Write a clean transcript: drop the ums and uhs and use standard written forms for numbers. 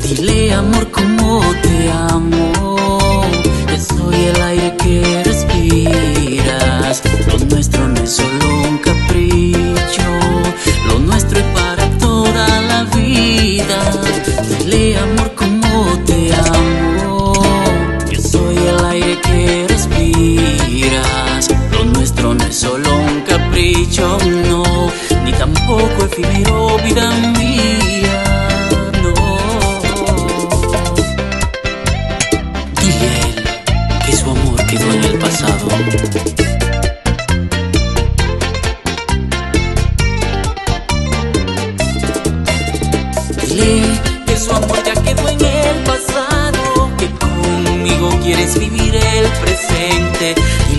Dile amor como te amo, que soy el aire que respiras. Lo nuestro no es solo un capricho, lo nuestro es para toda la vida. Dile amor como te amo, que soy el aire que respiras. Lo nuestro no es solo un capricho, no, ni tampoco efímero, vida mía. Su amor quedó en el pasado. Dile que su amor ya quedó en el pasado, que conmigo quieres vivir el presente.